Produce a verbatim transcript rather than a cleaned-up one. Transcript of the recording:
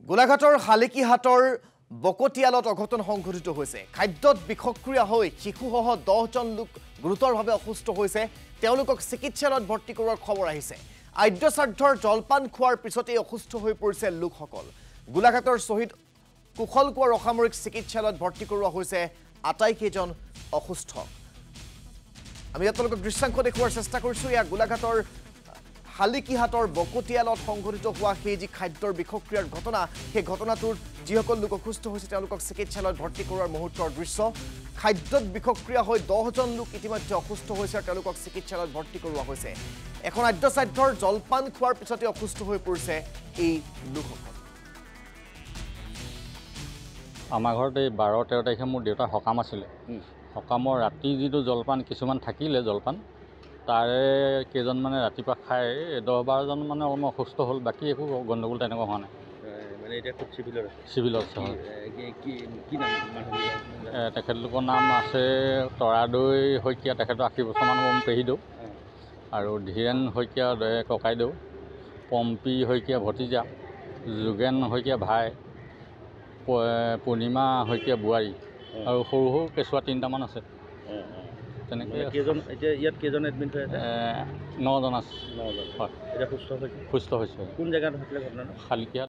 গোলাঘাটৰ হালিকিহাটৰ বকটিয়ালত অঘটন সংঘটিত হৈছে। খাদ্যত বিষক্ৰিয়া হৈ শিশুসহ দহজন লোক গুৰুতৰভাৱে অসুস্থ হৈছে। তেওঁলোকক চিকিৎসালয়ত ভৰ্তি কৰোৱাৰ খবৰ আহিছে। আদ্যশ্ৰাদ্ধৰ জলপান খোৱাৰ পিছতেই অসুস্থ হৈ পৰিছে লোকসকল। গোলাঘাটৰ শ্বহীদ কসকল অসামৰিক চিকিৎসালয়ত ভৰ্তি কৰোৱা হৈছে আটাইকেইজন অসুস্থ। আমি আপোনালোকক দৃশ্যাংশ দেখুৱাৰ চেষ্টা কৰিছোঁ। এয়া গোলাঘাটৰ হালিকিহাটৰ বকটিয়ালত সংঘটিত হোৱা সেই যি খাদ্যৰ বিষক্ৰিয়াৰ ঘটনা, সেই ঘটনাটোৰ যিসকল লোক অসুস্থ হৈছে তেওঁলোকক চিকিৎসালয়ত ভৰ্তি কৰোৱাৰ মুহূৰ্তৰ দৃশ্য। খাদ্যত বিষক্ৰিয়া হৈ দহজন লোক ইতিমধ্যে অসুস্থ হৈছে আৰু তেওঁলোকক চিকিৎসালয়ত ভৰ্তি কৰোৱা হৈছে। এখন আদ্যশ্ৰাদ্ধৰ জলপান খোৱাৰ পিছতে অসুস্থ হৈ পৰিছে এই লোকসকল। আমাৰ ঘৰত এই বাৰ তেৰ তাৰিখে মোৰ দেউতাৰ সকাম আছিলে। সকামৰ ৰাতি যিটো জলপান কিছুমান থাকিলে জলপান, তাৰে কেইজনমানে ৰাতিপুৱা খাই দহ বাৰজন মানে অলপমান অসুস্থ হ'ল। বাকী একো গণ্ডগোল তেনেকুৱা হোৱা নাই। মানে এতিয়া খুব চিভিলত আছে। চিভিলত আছে। কি নাম? তেখেতলোকৰ নাম আছে তৰাদৈ শইকীয়া, তেখেতৰ আশী বছৰমান মোৰ পেহীদেউ, আৰু ধীৰেণ শইকীয়া ককাইদেউ, পম্পী শইকীয়া ভতিজা, যোগেন শইকীয়া ভাই, পূৰ্ণিমা শইকীয়া বোৱাৰী, আৰু সৰু সৰু কেঁচুৱা তিনিটামান আছে। তেনেকৈ কেইজন এতিয়া ইয়াত কেইজন এডমিট হৈ আছে? নজন আছে। নজন হয়। এতিয়া সুস্থ হৈছে? সুস্থ হৈছে। কোন জেগাত হৈছিলে ঘটনাটো? হালিকিহাট।